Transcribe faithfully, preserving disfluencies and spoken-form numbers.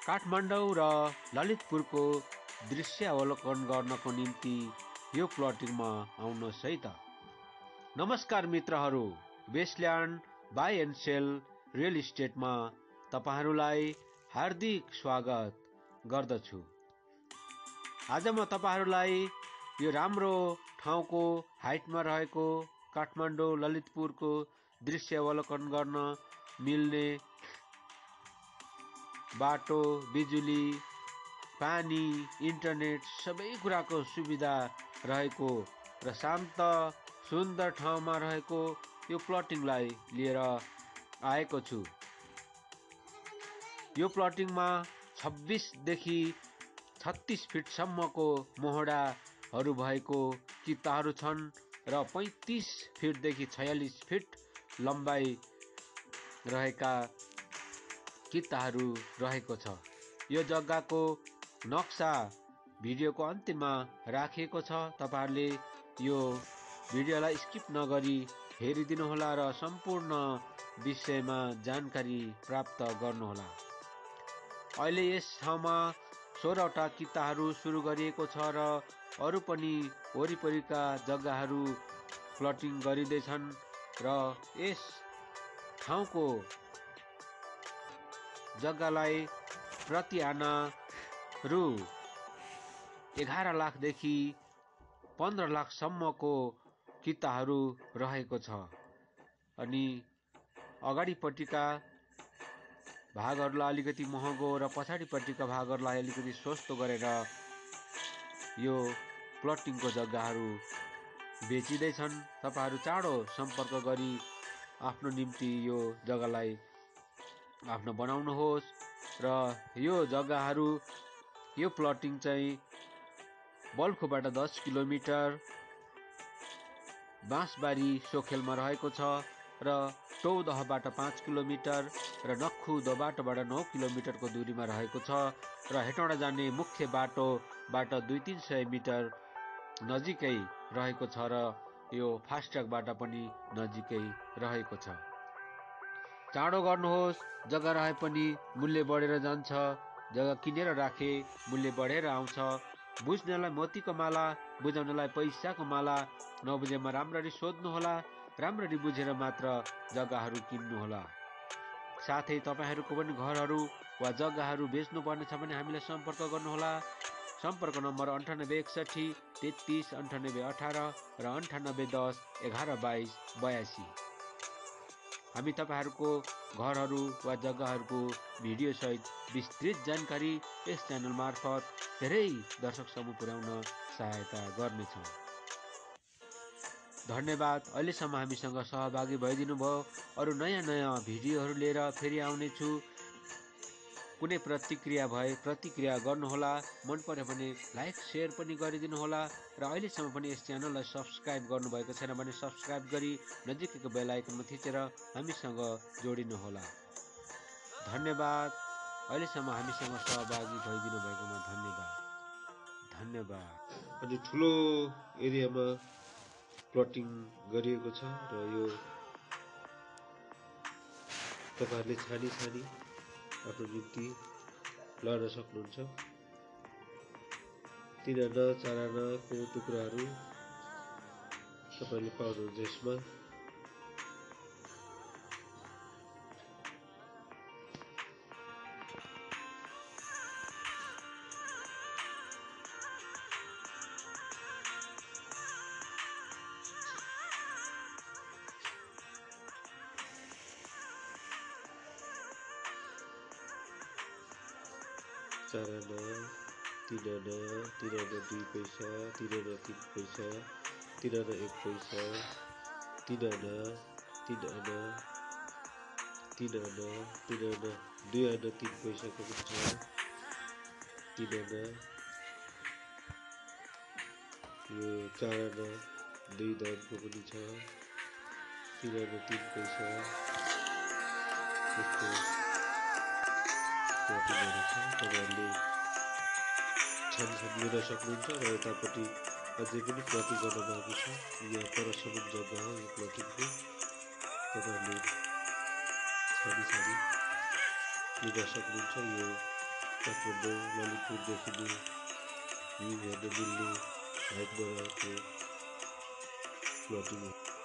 काठमाडौँ र ललितपुरको दृश्य अवलोकन गर्नको निम्ति यो प्लटिङमा आउनुहोस् है त। नमस्कार मित्रहरू, Westland buy and sell real इस्टेटमा तपाईहरूलाई हार्दिक स्वागत गर्दछु। आज म तपाईहरूलाई यो राम्रो ठाउँको हाइटमा रहेको काठमाडौँ ललितपुरको दृश्य अवलोकन गर्न मिल्ने बाटो, बिजुली, पानी, इन्टरनेट सबै कुराको सुविधा रहेको र शान्त सुन्दर ठाउँमा रहेको यो प्लटिङलाई लिएर आएको छु। यो प्लटिङमा छब्बिस देखि छत्तीस फिटसम्मको मोहडाहरू भएको किताहरू छन् र पैँतिस फिटदेखि छयालिस फिट लम्बाइ रहेका किताहरू रहेको छ। यो जग्गाको नक्सा भिडियोको अन्त्यमा राखिएको छ। तपाईहरूले यो भिडियोलाई स्किप नगरी हेरिदिनुहोला र सम्पूर्ण विषयमा जानकारी प्राप्त गर्नुहोला। अहिले यस ठाउँमा सोह्रवटा किताहरू सुरु गरिएको छ र अरू पनि वरिपरिका जग्गाहरू प्लटिङ गरिँदैछन् र यस ठाउँको जग्गालाई प्रति आना रु एघार लाखदेखि पन्ध्र लाखसम्मको किताहरू रहेको छ। अनि अगाडिपट्टिका भागहरूलाई अलिकति महँगो र पछाडिपट्टिका भागहरूलाई अलिकति सस्तो गरेर यो प्लटिङको जग्गाहरू बेचिँदैछन्। तपाईहरू चाँडो सम्पर्क गरी आफ्नो निम्ति यो जग्गालाई आफ्नो बनाउनुहोस् र यो जग्गाहरू यो प्लटिङ चाहिँ बल्खुबाट दस किलोमिटर, बाँसबारी सोखेलमा रहेको छ र टौदहबाट पाँच किलोमिटर र नक्खु दोबाटोबाट नौ किलोमिटरको दूरीमा रहेको छ र हेटौँडा जाने मुख्य बाटोबाट दुई तिन सय मिटर नजिकै रहेको छ र यो फास्ट्यागबाट पनि नजिकै रहेको छ। चाँडो गर्नुहोस्, जग्गा रहे पनि मूल्य बढेर जान्छ। जग्गा किनेर राखे मूल्य बढेर आउँछ। बुझ्नेलाई मोतीको माला, बुझाउनेलाई पैसाको माला। नबुझेमा राम्ररी सोध्नुहोला, राम्ररी बुझेर मात्र जग्गाहरू किन्नुहोला। साथै तपाईहरूको पनि घरहरू वा जग्गाहरू बेच्नुपर्ने छ भने हामीलाई सम्पर्क गर्नुहोला। सम्पर्क नम्बर अन्ठानब्बे एकसठी तेत्तिस अन्ठानब्बे अठार र अन्ठानब्बे दस एघार बाइस बयासी। हामी तपाईहरूको घरहरू वा जग्गाहरूको भिडियो सहित विस्तृत जानकारी यस च्यानल मार्फत धेरै दर्शक समूह पुर्याउन सहायता गर्नेछौँ। धन्यवाद। अहिलेसम्म हामीसँग सहभागी भइदिनु भयो। अरू नयाँ नयाँ भिडियोहरू लिएर फेरि आउनेछु। कुनै प्रतिक्रिया भए प्रतिक्रिया गर्नुहोला। मन पर्यो भने लाइक सेयर पनि गरिदिनुहोला र अहिलेसम्म पनि यस च्यानललाई सब्सक्राइब गर्नुभएको छैन भने सब्सक्राइब गरी नजिकैको बेल आइकनमा थिचेर हामीसँग जोडिनुहोला। धन्यवाद। अहिलेसम्म हामीसँग सहभागी भइदिनु भएकोमा धन्यवाद। धन्यवाद। अनि ठुलो एरियामा प्लटिङ गरिएको छ र यो तपाईहरूले छानी छानी आफ्नो निम्ति लड्न सक्नुहुन्छ। तीन आना चार आनाको टुक्राहरू तपाईँले पाउनुहुन्छ यसमा। चार आना, तीन आना, तीन आना दुई पैसा, तीन आना तीन पैसा, तीन आना एक पैसा, तीन आना, तीन आना, तीन आना, तीन आना दुई आना तीन पैसाको पनि छ। तीन आना, यो चार आना दुई दामको पनि छ। तीन आना तीन पैसा यस्तो प्लटिङहरू छ। तपाईँहरूले छानछान लिन सक्नुहुन्छ र यतापट्टि अझै पनि प्लटिङ गर्न बाँकी छ। यहाँ परसम्म जग्गा हो यो प्लटिङको। तपाईँहरूले छानी छानी लिन सक्नुहुन्छ। यो काठमाडौँ ललितपुरदेखि नि भ्यू हेर्न मिल्ने हाइटमा रहेको फ्लोटिङ